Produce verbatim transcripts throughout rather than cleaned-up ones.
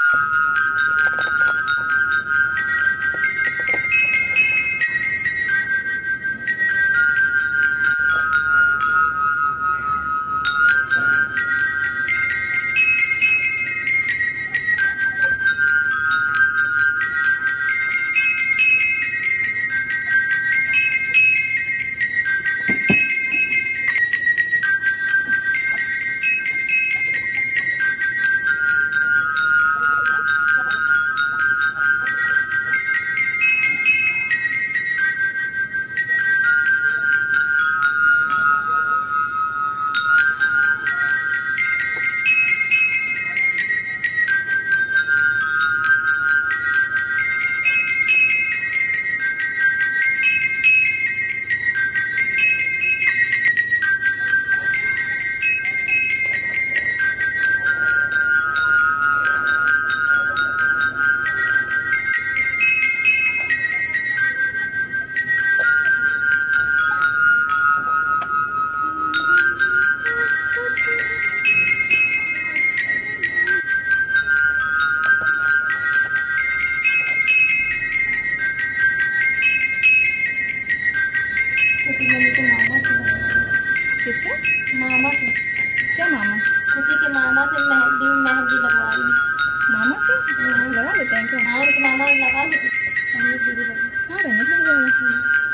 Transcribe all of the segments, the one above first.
किससे? मामा से। क्या मामा? खुशी के मामा से मेहंदी मेहंदी लगवा रही। मामा से लगा लेते हैं क्या? हाँ उनके मामा लगा लेते। हाँ रहने लग जाएगा।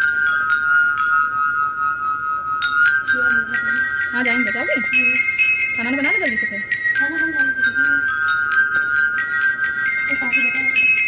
हाँ जाएंगे तो अभी खाना बना लो जल्दी से फिर। खाना बन जाएगा।